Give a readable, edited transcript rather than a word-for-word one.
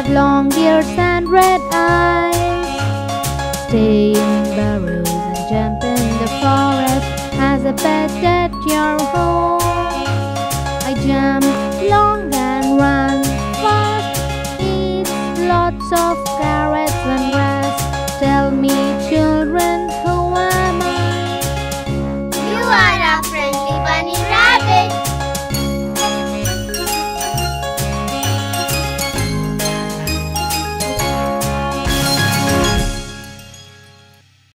have long ears and red eyes. Stay in burrows and jump in the forest as a pet at your home. I jump long and run fast, eat lots of carrots and grass. Tell me, children, who am I? You are a friendly bunny